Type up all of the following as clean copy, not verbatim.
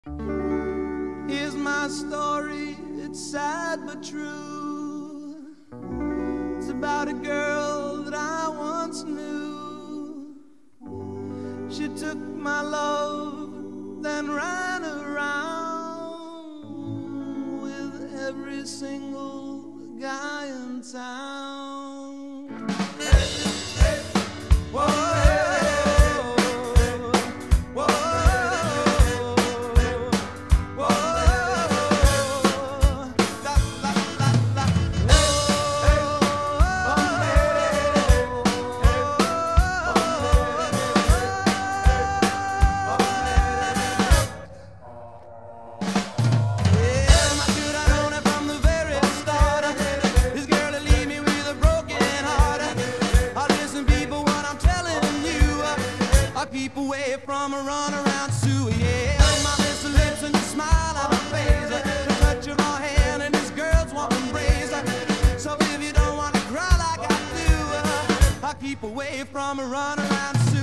Here's my story, it's sad but true. It's about a girl that I once knew. She took my love, then ran around with every single guy in town. Whoa. Keep away from a runaround Sue, yeah. My lips and lips and your smile on my face, the touch of my hand and this girl's warm embrace. So if you don't want to cry like I do, I'll keep away from a runaround Sue.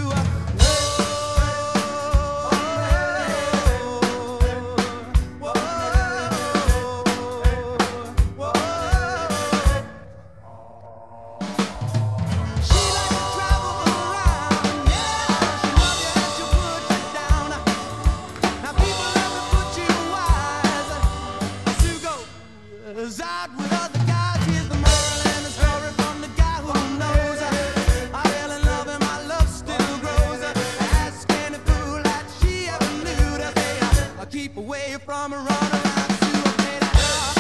Out with other guys, here's the moral and the story from the guy who knows. I fell in love and my love still grows. Ask any fool that she ever knew to say, I'll keep away from a runaround Sue.